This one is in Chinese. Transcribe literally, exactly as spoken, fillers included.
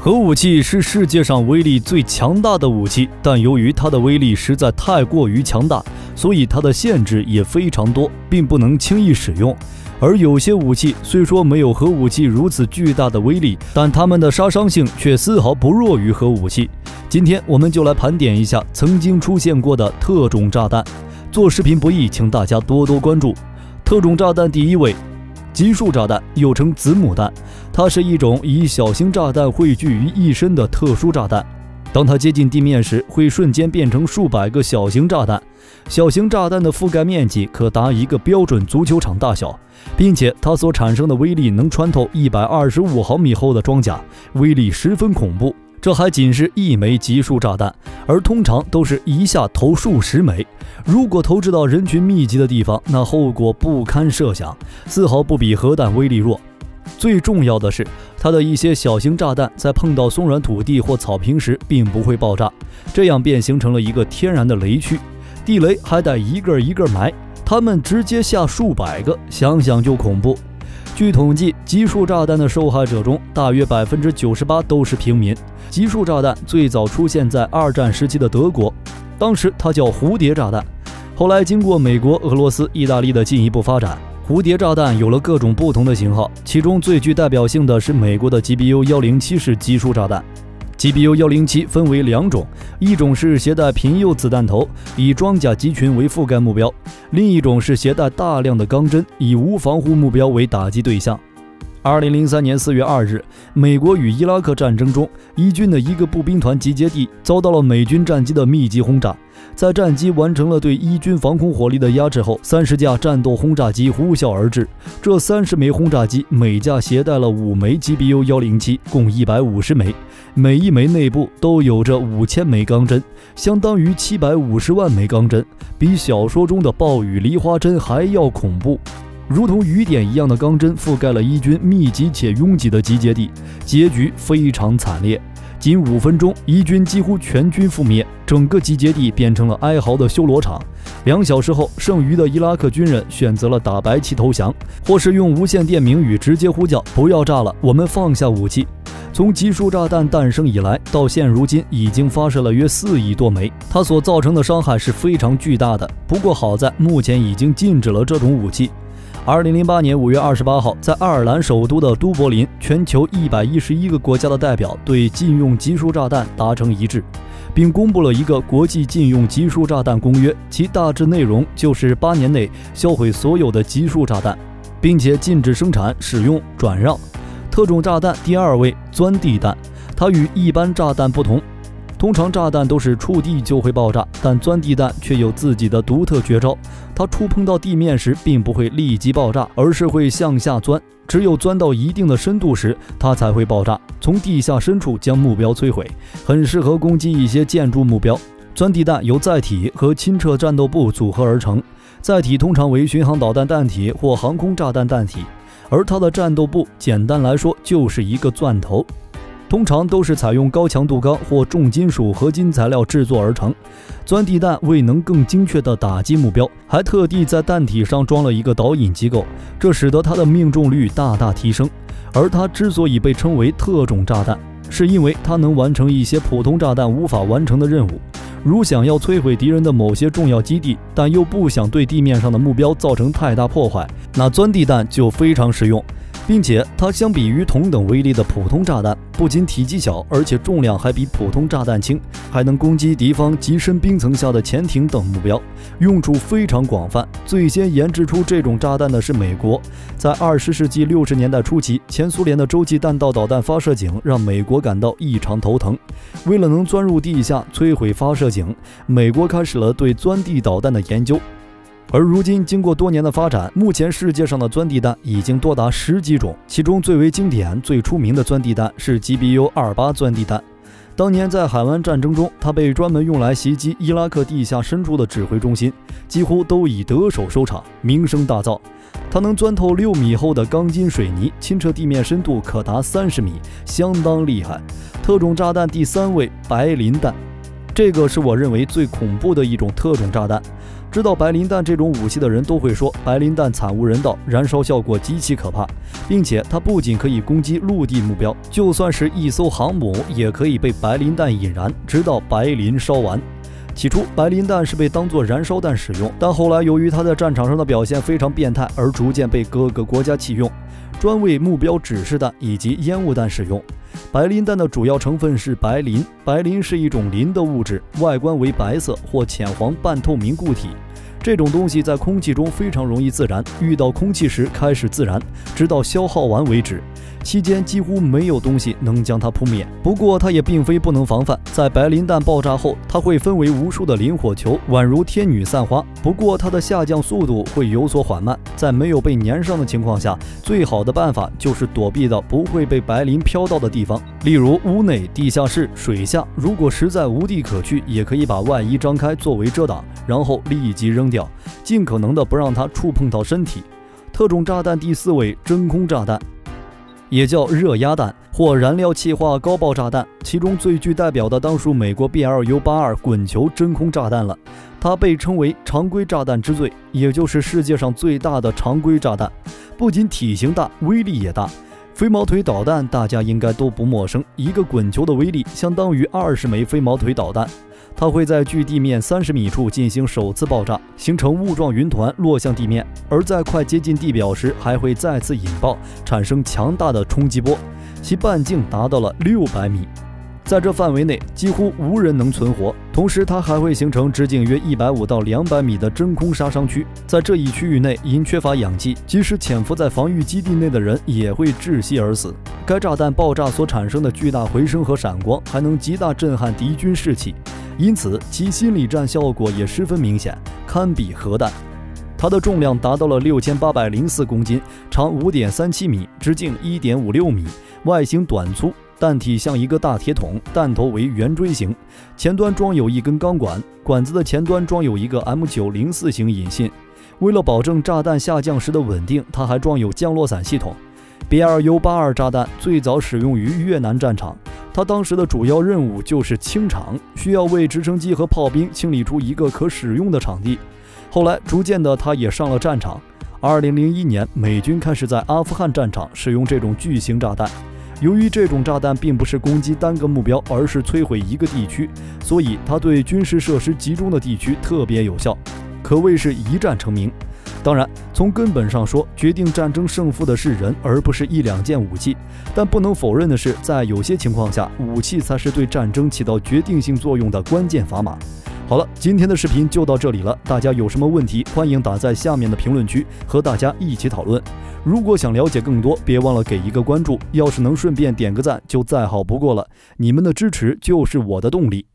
核武器是世界上威力最强大的武器，但由于它的威力实在太过于强大，所以它的限制也非常多，并不能轻易使用。而有些武器虽说没有核武器如此巨大的威力，但它们的杀伤性却丝毫不弱于核武器。今天我们就来盘点一下曾经出现过的特种炸弹。做视频不易，请大家多多关注。特种炸弹第一位，集束炸弹又称子母弹，它是一种以小型炸弹汇聚于一身的特殊炸弹。当它接近地面时，会瞬间变成数百个小型炸弹。小型炸弹的覆盖面积可达一个标准足球场大小，并且它所产生的威力能穿透一百二十五毫米厚的装甲，威力十分恐怖。这还仅是一枚集束炸弹，而通常都是一下投数十枚。如果投掷到人群密集的地方，那后果不堪设想，丝毫不比核弹威力弱。最重要的是，它的一些小型炸弹在碰到松软土地或草坪时并不会爆炸，这样便形成了一个天然的雷区。地雷还得一个一个埋，它们直接下数百个，想想就恐怖。据统计，集束炸弹的受害者中，大约 百分之九十八 都是平民。集束炸弹最早出现在二战时期的德国，当时它叫蝴蝶炸弹。后来经过美国、俄罗斯、意大利的进一步发展，蝴蝶炸弹有了各种不同的型号，其中最具代表性的是美国的 G B U 一零七 式集束炸弹。G B U 一零七 分为两种，一种是携带贫铀子弹头，以装甲集群为覆盖目标；另一种是携带大量的钢针，以无防护目标为打击对象。二零零三年四月二日，美国与伊拉克战争中，伊军的一个步兵团集结地遭到了美军战机的密集轰炸。在战机完成了对伊军防空火力的压制后，三十架战斗轰炸机呼啸而至。这三十枚轰炸机每架携带了五枚 G B U 一零七，共一百五十枚，每一枚内部都有着五千枚钢针，相当于七百五十万枚钢针，比小说中的暴雨梨花针还要恐怖。如同雨点一样的钢针覆盖了伊军密集且拥挤的集结地，结局非常惨烈。仅五分钟，伊军几乎全军覆灭，整个集结地变成了哀嚎的修罗场。两小时后，剩余的伊拉克军人选择了打白旗投降，或是用无线电鸣语直接呼叫：“不要炸了，我们放下武器。”从集束炸弹诞生以来，到现如今已经发射了约四亿多枚，它所造成的伤害是非常巨大的。不过好在目前已经禁止了这种武器。二零零八年五月二十八号，在爱尔兰首都的都柏林，全球一百一十一个国家的代表对禁用集束炸弹达成一致，并公布了一个国际禁用集束炸弹公约，其大致内容就是八年内销毁所有的集束炸弹，并且禁止生产、使用、转让。特种炸弹第二位，钻地弹，它与一般炸弹不同。通常炸弹都是触地就会爆炸，但钻地弹却有自己的独特绝招。它触碰到地面时并不会立即爆炸，而是会向下钻，只有钻到一定的深度时，它才会爆炸，从地下深处将目标摧毁，很适合攻击一些建筑目标。钻地弹由载体和亲测战斗部组合而成，载体通常为巡航导弹弹体或航空炸弹弹体，而它的战斗部简单来说就是一个钻头。通常都是采用高强度钢或重金属合金材料制作而成。钻地弹为能更精确地打击目标，还特地在弹体上装了一个导引机构，这使得它的命中率大大提升。而它之所以被称为特种炸弹，是因为它能完成一些普通炸弹无法完成的任务。如想要摧毁敌人的某些重要基地，但又不想对地面上的目标造成太大破坏，那钻地弹就非常实用。并且它相比于同等威力的普通炸弹，不仅体积小，而且重量还比普通炸弹轻，还能攻击敌方极深冰层下的潜艇等目标，用处非常广泛。最先研制出这种炸弹的是美国，在二十世纪六十年代初期，前苏联的洲际弹道导弹发射井让美国感到异常头疼。为了能钻入地下摧毁发射井，美国开始了对钻地导弹的研究。而如今经过多年的发展，目前世界上的钻地弹已经多达十几种，其中最为经典、最出名的钻地弹是 G B U 二十八 钻地弹。当年在海湾战争中，它被专门用来袭击伊拉克地下深处的指挥中心，几乎都以得手收场，名声大噪。它能钻透六米厚的钢筋水泥，清澈地面深度可达三十米，相当厉害。特种炸弹第三位，白磷弹，这个是我认为最恐怖的一种特种炸弹。 知道白磷弹这种武器的人都会说，白磷弹惨无人道，燃烧效果极其可怕，并且它不仅可以攻击陆地目标，就算是一艘航母也可以被白磷弹引燃，直到白磷烧完。起初，白磷弹是被当作燃烧弹使用，但后来由于它在战场上的表现非常变态，而逐渐被各个国家弃用，专为目标指示弹以及烟雾弹使用。白磷弹的主要成分是白磷，白磷是一种磷的物质，外观为白色或浅黄半透明固体。这种东西在空气中非常容易自燃，遇到空气时开始自燃，直到消耗完为止。期间几乎没有东西能将它扑灭。不过它也并非不能防范，在白磷弹爆炸后，它会分为无数的磷火球，宛如天女散花。不过它的下降速度会有所缓慢，在没有被粘上的情况下，最好的办法就是躲避到不会被白磷飘到的地方，例如屋内、地下室、水下。如果实在无地可去，也可以把外衣张开作为遮挡，然后立即扔掉，尽可能的不让它触碰到身体。特种炸弹第四位，真空炸弹，也叫热压弹或燃料气化高爆炸弹，其中最具代表的当属美国 B L U 八十二 滚球真空炸弹了。它被称为常规炸弹之最，也就是世界上最大的常规炸弹，不仅体型大，威力也大。飞毛腿导弹大家应该都不陌生，一个滚球的威力相当于二十枚飞毛腿导弹。它会在距地面三十米处进行首次爆炸，形成雾状云团落向地面，而在快接近地表时还会再次引爆，产生强大的冲击波，其半径达到了六百米。在这范围内几乎无人能存活，同时它还会形成直径约一百五到两百米的真空杀伤区。在这一区域内，因缺乏氧气，即使潜伏在防御基地内的人也会窒息而死。该炸弹爆炸所产生的巨大回声和闪光，还能极大震撼敌军士气，因此其心理战效果也十分明显，堪比核弹。它的重量达到了六千八百零四公斤，长 五点三七米，直径 一点五六米，外形短粗，弹体像一个大铁桶，弹头为圆锥形，前端装有一根钢管，管子的前端装有一个 M 九零四 型引信。为了保证炸弹下降时的稳定，它还装有降落伞系统。B L U 八十二 炸弹最早使用于越南战场，它当时的主要任务就是清场，需要为直升机和炮兵清理出一个可使用的场地。后来逐渐的，它也上了战场。二零零一年，美军开始在阿富汗战场使用这种巨型炸弹。由于这种炸弹并不是攻击单个目标，而是摧毁一个地区，所以它对军事设施集中的地区特别有效，可谓是一战成名。当然，从根本上说，决定战争胜负的是人，而不是一两件武器。但不能否认的是，在有些情况下，武器才是对战争起到决定性作用的关键砝码。好了，今天的视频就到这里了，大家有什么问题，欢迎打在下面的评论区和大家一起讨论。如果想了解更多，别忘了给一个关注，要是能顺便点个赞，就再好不过了。你们的支持就是我的动力。